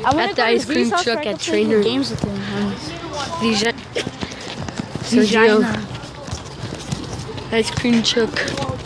At the ice cream truck at Trainer. Games with him. Sergio. Ice cream truck.